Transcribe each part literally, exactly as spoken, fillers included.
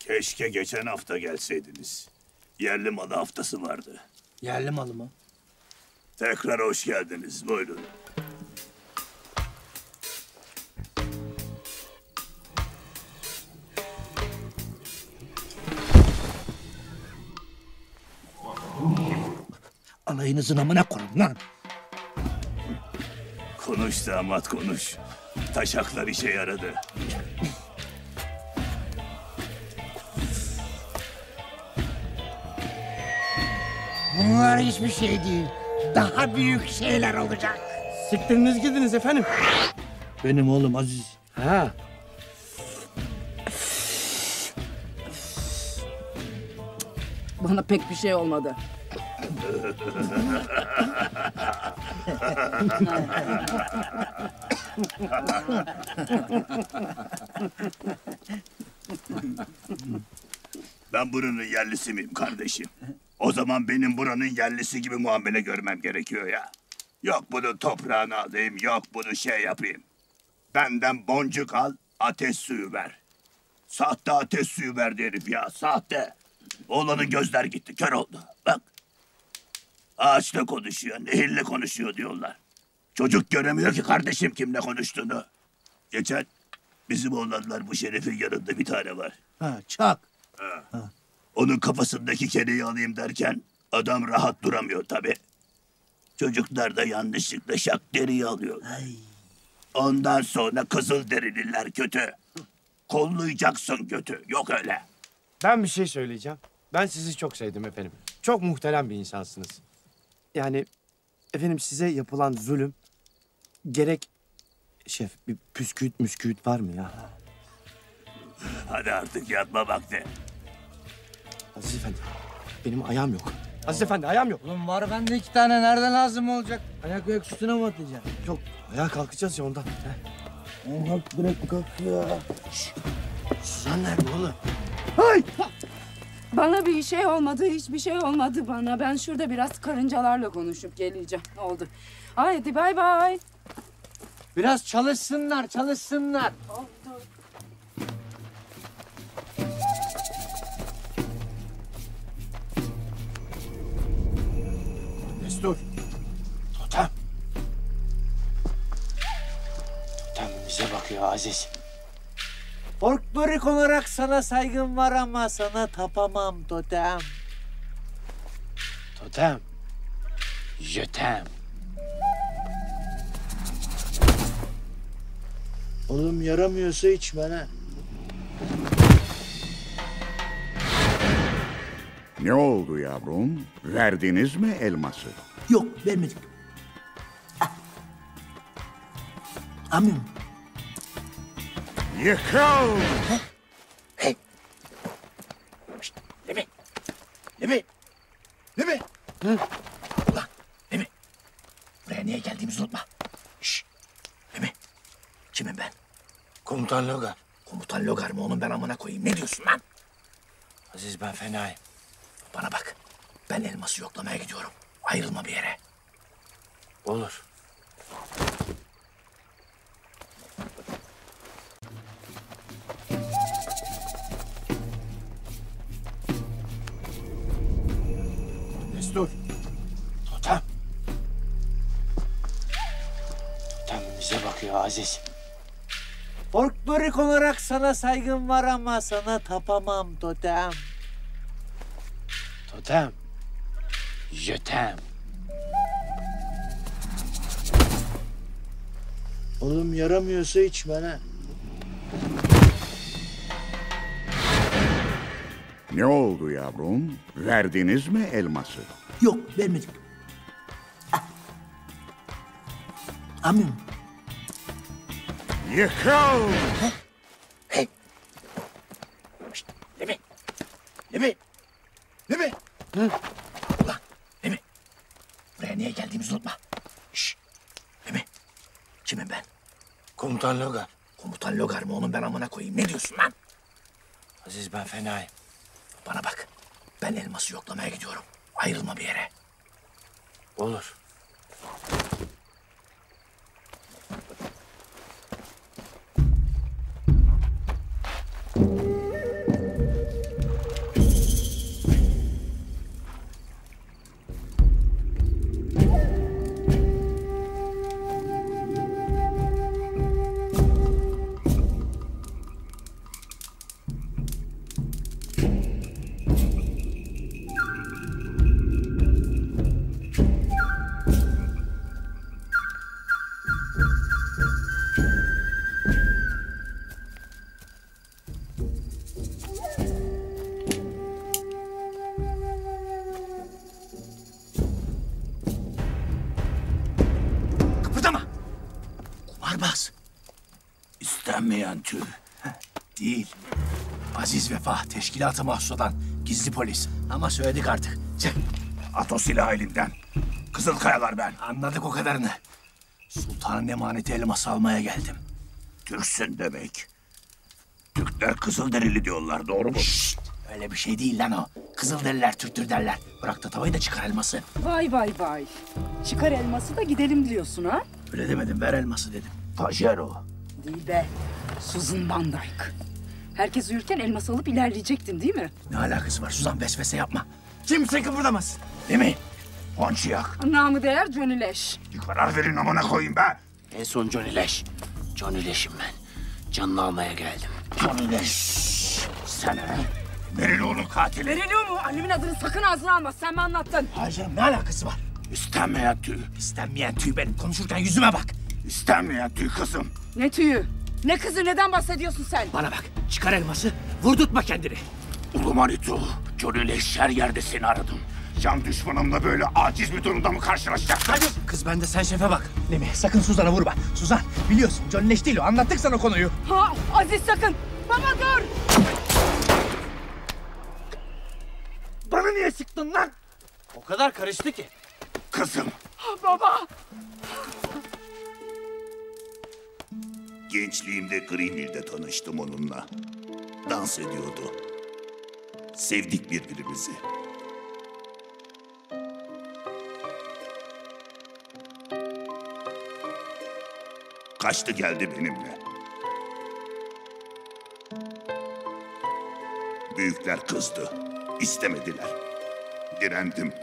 Keşke geçen hafta gelseydiniz. Yerli malı haftası vardı. Yerli malı mı? Tekrar hoş geldiniz. Buyurun. Alayınızın amına koyun lan. Konuş damat konuş. Taşaklar işe yaradı. Bunlar hiçbir şey değil. Daha büyük şeyler olacak. Siktiriniz gidiniz efendim. Benim oğlum Aziz. Ha. Bana pek bir şey olmadı. Ben buranın yerlisi miyim kardeşim? O zaman benim buranın yerlisi gibi muamele görmem gerekiyor ya. Yok bunu toprağına alayım, yok bunu şey yapayım. Benden boncuk al, ateş suyu ver. Sahte ateş suyu verdi herif ya, sahte. Oğlanın gözler gitti, kör oldu. Bak. Ağaçla konuşuyor, nehirle konuşuyor diyorlar. Çocuk göremiyor ki kardeşim kimle konuştuğunu. Geçen bizim oğlanlar bu Şeref'in yanında bir tane var. Ha, çak. Ha. Ha. Onun kafasındaki kereyi alayım derken adam rahat duramıyor tabii. Çocuklar da yanlışlıkla şak deriyi alıyor. Ay. Ondan sonra kızıl derililer kötü. Kollayacaksın kötü. Yok öyle. Ben bir şey söyleyeceğim. Ben sizi çok sevdim efendim. Çok muhterem bir insansınız. Yani efendim size yapılan zulüm gerek... Şef bir püsküüt müsküüt var mı ya? Hadi artık yatma vakti. Aziz Efendi benim ayağım yok. Aziz Efendi ayağım yok. Oğlum var bende iki tane. Nereden lazım olacak? Ayak ayak üstüne mi atacaksın? Yok ayağa kalkacağız ya ondan. Heh. Kalk direkt kalk ya. Şşş. Suzan nerede oğlum? Ay! Bana bir şey olmadı, hiçbir şey olmadı bana. Ben şurada biraz karıncalarla konuşup geleceğim. Oldu. Haydi bay bay. Biraz çalışsınlar, çalışsınlar. Oldu. Destur. Totem. Totem bize bakıyor Aziz. Folklorik olarak sana saygım var ama sana tapamam totem. Totem. Je t'aime. Oğlum yaramıyorsa içme ha. Ne oldu yavrum? Verdiniz mi elması? Yok vermedik. Ah. Amin. Yıkıl! Hey. Şşt, Lemi. Lemi. Lemi. Hı? Ulan Lemi. Buraya niye geldiğimizi unutma. Şşt. Lemi. Kimim ben? Komutan Logar. Komutan Logar mı? Onun ben amına koyayım. Ne diyorsun lan? Aziz ben fenayım. Bana bak. Ben elması yoklamaya gidiyorum. Ayrılma bir yere. Olur. Destur. Totem. Totem bize bakıyor Aziz. Folklorik olarak sana saygım var ama sana tapamam totem. Totem. Je t'aime. Oğlum yaramıyorsa içme ha. Ne oldu yavrum? Verdiniz mi elması? Yok vermedik. Ah. Amin. Yıkıl! Hey. Şşt, Lemi. Lemi. Lemi. Hı? Ulan Lemi. Buraya niye geldiğimizi unutma. Şşt. Lemi. Kimim ben? Komutan Logar. Komutan Logar mı? Onun ben amına koyayım. Ne diyorsun lan? Aziz ben fenayım. Bana bak. Ben elması yoklamaya gidiyorum. Ayrılma bir yere. Olur. İstenmeyen tüy. Değil. Aziz Vefa, teşkilat-ı mahsus olan gizli polis. Ama söyledik artık. Çık. At o silahı elinden. Kızılkayalar ben. Anladık o kadarını. Sultanın emaneti elması almaya geldim. Türksün demek. Türkler Kızılderili diyorlar, doğru mu? Şşt! Öyle bir şey değil lan o. Kızılderililer Türktür derler. Bırak da tavayı da çıkar elması. Vay vay vay. Çıkar elması da gidelim diyorsun ha? Öyle demedim, ver elması dedim. Pajero. Değil be. Susan Van Dyke. Herkes uyurken elması alıp ilerleyecektin değil mi? Ne alakası var Suzan, vesvese yapma. Kimse kıpırdamaz. Değil mi? Ponçiyak. Namı değer Johnny Leş. Bir karar verin amına koyayım be. En son Johnny Leş. Johnny Leş'im ben. Canını almaya geldim. Johnny Leş. Sen ha? Meriloğlu'nun katili. Veriliyor mu? Annemin adını sakın ağzına alma. Sen mi anlattın? Hayır canım, ne alakası var? İstenmeyen tüy. İstenmeyen tüy benim. Konuşurken yüzüme bak. İstenmeyen tüy kızım. Ne tüyü? Ne kızı? Neden bahsediyorsun sen? Bana bak. Çıkar elması. Vurdurtma kendini. Ulu Manitu, Johnny Leş her yerde seni aradım. Can düşmanımla böyle aciz bir durumda mı karşılaşacaksın? Hadi. Kız bende, sen şefe bak. Değil mi? Sakın Suzan'a vurma. Suzan, biliyorsun Johnny Leş değil o. Anlattık sana konuyu. Ha, Aziz sakın. Baba dur. Bana niye sıktın lan? O kadar karıştı ki. Kızım. Baba. Gençliğimde Greenville'de tanıştım onunla. Dans ediyordu. Sevdik birbirimizi. Kaçtı geldi benimle. Büyükler kızdı. İstemediler. Direndim.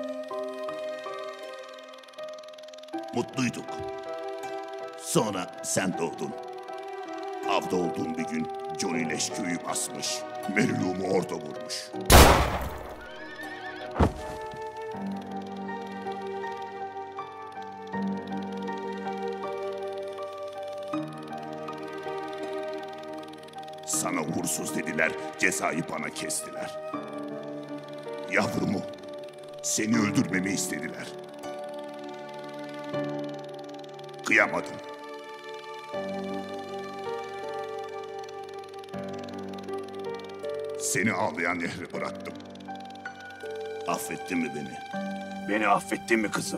Mutluyduk. Sonra sen doğdun. Avda olduğum bir gün Johnny Leş köyü basmış. Meriluğumu orada vurmuş. Sana uğursuz dediler, cezayı bana kestiler. Yavrumu, seni öldürmemi istediler. Kıyamadım. Seni ağlayan nehre bıraktım. Affettin mi beni? Beni affettin mi kızım?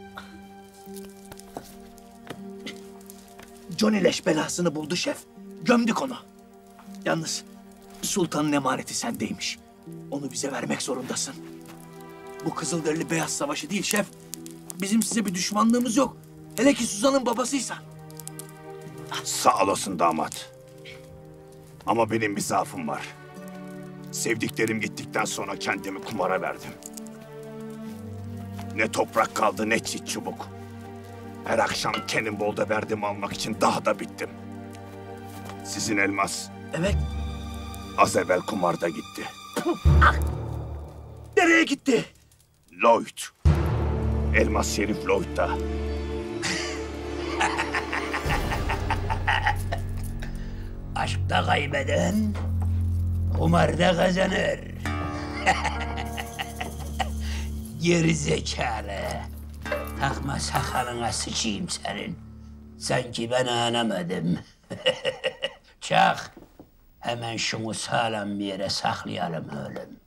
Johnny Leş belasını buldu şef. Gömdük onu. Yalnız sultanın emaneti sendeymiş. Onu bize vermek zorundasın. Bu Kızılderili Beyaz Savaşı değil şef. Bizim size bir düşmanlığımız yok. Hele ki Suzan'ın babasıysan. Sağ olasın damat. Ama benim bir zaafım var. Sevdiklerim gittikten sonra kendimi kumara verdim. Ne toprak kaldı ne çit çubuk. Her akşam Cannonball'da verdim almak için daha da bittim. Sizin elmas Evet. az evvel kumarda gitti. Nereye gitti? Lloyd. Elmas Şerif Lloyd'da. Aşkta kaybeden kumarda kazanır. Geri zekalı. Takma sakalına sıçayım senin. Sanki ben anlamadım. Çak. Hemen şunu sağlam bir yere saklayalım oğlum.